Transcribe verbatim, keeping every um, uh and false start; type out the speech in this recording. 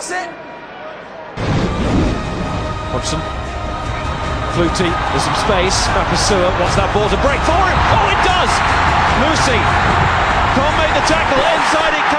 That's it. Hodgson. Flutie, there's some space. Mapasua wants that ball to break for him. Oh, it does! Lucy can't make the tackle. Inside it